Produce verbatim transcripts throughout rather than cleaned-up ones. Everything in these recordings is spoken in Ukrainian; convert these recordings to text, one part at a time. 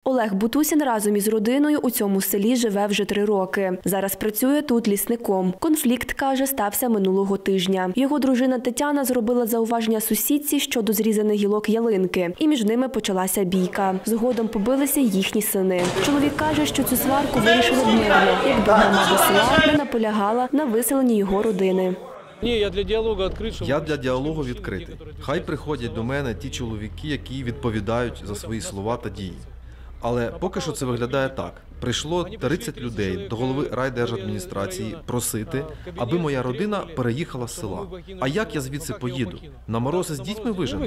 Олег Бутусін разом із родиною у цьому селі живе вже три роки. Зараз працює тут лісником. Конфлікт, каже, стався минулого тижня. Його дружина Тетяна зробила зауваження сусідці щодо зрізаних гілок ялинки. І між ними почалася бійка. Згодом побилися їхні сини. Чоловік каже, що цю сварку вирішили мирно, якби громада села не наполягала на виселенні його родини. Ні, я для діалогу відкритий. Я для діалогу відкритий. Хай приходять до мене ті чоловіки, які відповідають за свої слова та дії. Але поки що це виглядає так. Прийшло тридцять людей до голови райдержадміністрації просити, аби моя родина переїхала з села. А як я звідси поїду? На морози з дітьми вижену?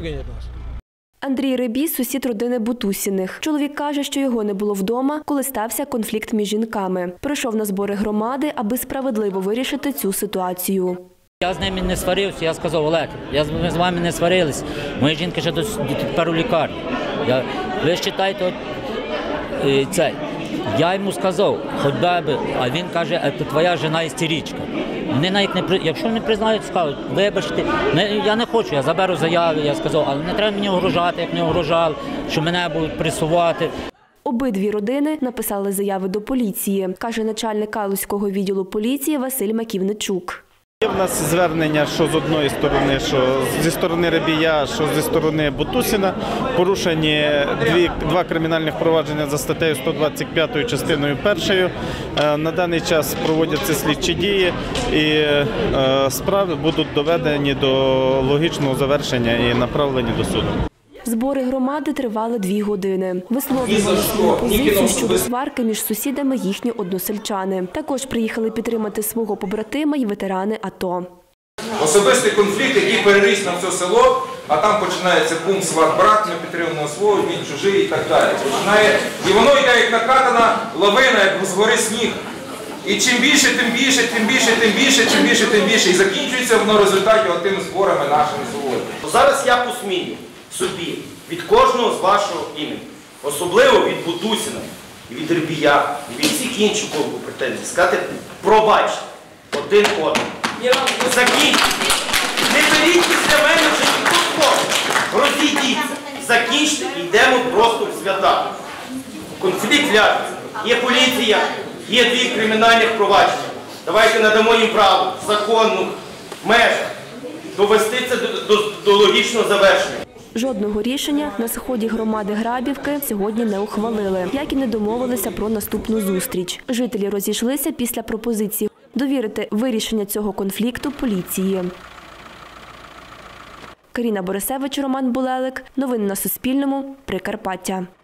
Андрій Рибіс – сусід родини Бутусіних. Чоловік каже, що його не було вдома, коли стався конфлікт між жінками. Прийшов на збори громади, аби справедливо вирішити цю ситуацію. Я з ними не сварився, я сказав: Олег, я, ми з вами не сварились, мої жінки ще до, тепер у лікарні. Я, ви вважайте, цей. Я йому сказав, хоч би, а він каже, це твоя жена істеричка. Вони навіть не, якщо не признають, скажуть, вибачте, не, я не хочу, я заберу заяви, я сказав, але не треба мені огрожати, як не огрожали, що мене будуть пресувати. Обидві родини написали заяви до поліції, каже начальник Калузького відділу поліції Василь Маківничук. Є в нас звернення, що з одної сторони, що зі сторони Рибія, що зі сторони Бутусіна. Порушені дві, два кримінальних провадження за статтею сто двадцять п'ять частиною першою. На даний час проводяться слідчі дії і справи будуть доведені до логічного завершення і направлені до суду. Збори громади тривали дві години. Висловлювали свою позицію щодо сварки між сусідами їхні односельчани. Також приїхали підтримати свого побратима й ветерани АТО. Особистий конфлікт, який переріс на все село, а там починається бум, сват, брат, ми підтримуємо свого, він чужий і так далі. Починає, і воно йде як накатана лавина, як згори сніг. І чим більше, тим більше, тим більше, тим більше, чим більше, тим більше. І закінчується воно в результаті отими зборами нашими сьогодні. Зараз я посмію собі від кожного з вашого імені, особливо від Бутусіна, від Рибія, від всіх інших претензій, сказати: пробачте один одного. Закінчіть. Не беріть після мене вже ніхто схоже. Розійдіться. Закінчте і йдемо просто в свята. Конфлікт ляжеться. Є поліція, є дві кримінальних провадження. Давайте надамо їм право в законних межах довести це до, до, до логічного завершення. Жодного рішення на сході громади Грабівки сьогодні не ухвалили, як і не домовилися про наступну зустріч. Жителі розійшлися після пропозиції довірити вирішення цього конфлікту поліції. Каріна Борисевич, Роман Булелик. Новини на Суспільному. Прикарпаття.